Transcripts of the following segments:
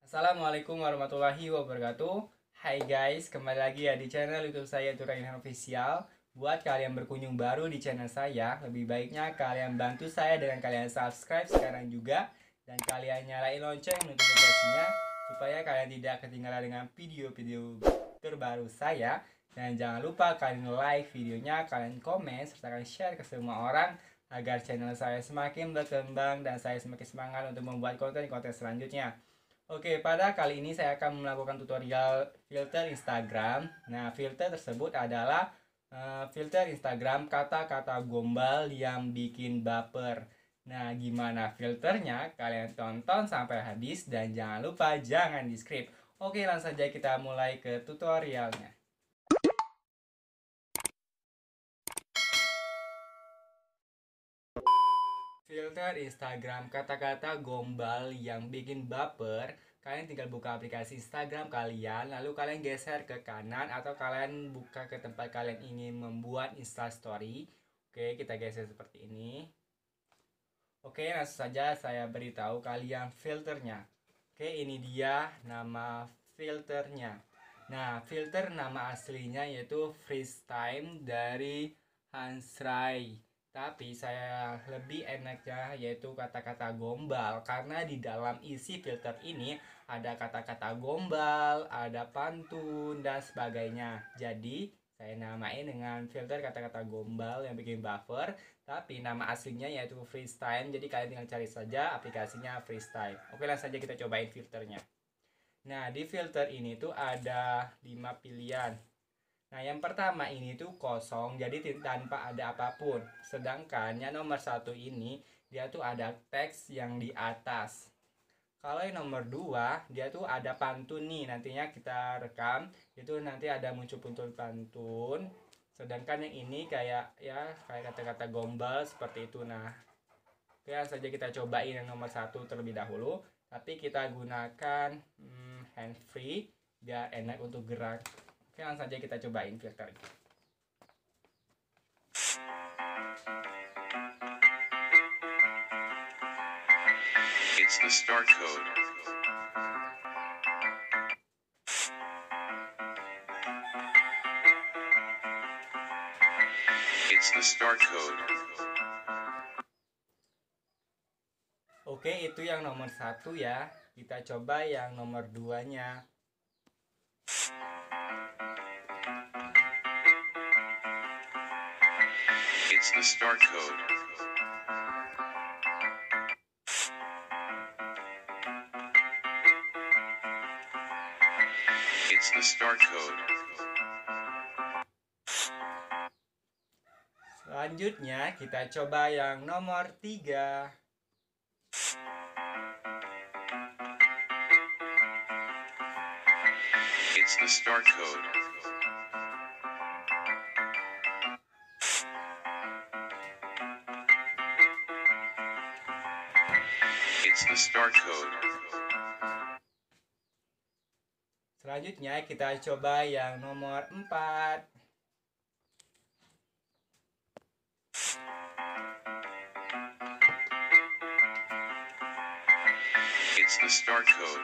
Assalamualaikum warahmatullahi wabarakatuh. Hai guys, kembali lagi ya di channel YouTube saya Turainhan Official. Buat kalian berkunjung baru di channel saya, lebih baiknya kalian bantu saya dengan kalian subscribe sekarang juga dan kalian nyalain lonceng notifikasinya supaya kalian tidak ketinggalan dengan video-video terbaru saya. Dan jangan lupa kalian like videonya, kalian komen serta kalian share ke semua orang agar channel saya semakin berkembang dan saya semakin semangat untuk membuat konten-konten selanjutnya. Oke, pada kali ini saya akan melakukan tutorial filter Instagram. Nah, filter tersebut adalah filter Instagram kata-kata gombal yang bikin baper. Nah, gimana filternya? Kalian tonton sampai habis dan jangan lupa jangan di skip. Oke, langsung saja kita mulai ke tutorialnya. Filter Instagram kata-kata gombal yang bikin baper. Kalian tinggal buka aplikasi Instagram kalian, lalu kalian geser ke kanan atau kalian buka ke tempat kalian ingin membuat Instastory. Oke, kita geser seperti ini. Oke, langsung saja saya beritahu kalian filternya. Oke, ini dia nama filternya. Nah, filter nama aslinya yaitu Freeze Time dari Hansrai. Tapi saya lebih enaknya yaitu kata-kata gombal karena di dalam isi filter ini ada kata-kata gombal, ada pantun dan sebagainya. Jadi saya namain dengan filter kata-kata gombal yang bikin buffer, tapi nama aslinya yaitu Freestyle. Jadi kalian tinggal cari saja aplikasinya Freestyle. Oke, langsung saja kita cobain filternya. Nah, di filter ini tuh ada 5 pilihan. Nah, yang pertama ini tuh kosong, jadi tanpa ada apapun. Sedangkan yang nomor satu ini, dia tuh ada teks yang di atas. Kalau yang nomor 2, dia tuh ada pantun nih, nantinya kita rekam, itu nanti ada muncul-muncul pantun. Sedangkan yang ini kayak kayak kata-kata gombal seperti itu. Nah, oke, saja kita cobain yang nomor satu terlebih dahulu. Tapi kita gunakan hand free biar enak untuk gerak. Oke, langsung saja kita cobain filternya. It's the start code. It's the start code. Oke, itu yang nomor satu ya. Kita coba yang nomor 2-nya. It's the start code. It's the start code. Selanjutnya kita coba yang nomor 3. It's the start code. It's the start code. Selanjutnya kita coba yang nomor 4. It's the start code.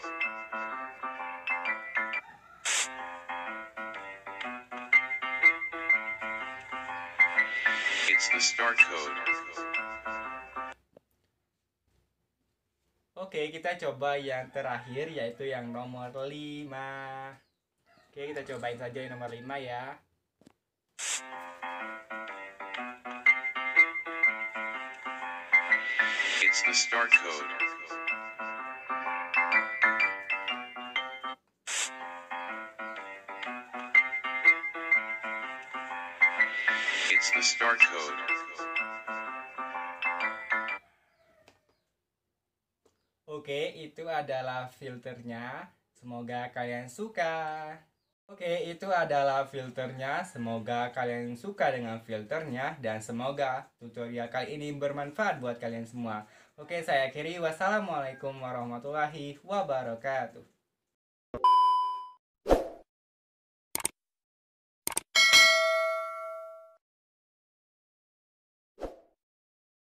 It's the start code. Oke, kita coba yang terakhir yaitu yang nomor 5. Oke, kita cobain saja yang nomor 5 ya. It's the start code. It's the start code. Oke, itu adalah filternya. Semoga kalian suka. Oke, itu adalah filternya. Semoga kalian suka dengan filternya dan semoga tutorial kali ini bermanfaat buat kalian semua. Oke, saya akhiri. Wassalamualaikum warahmatullahi wabarakatuh.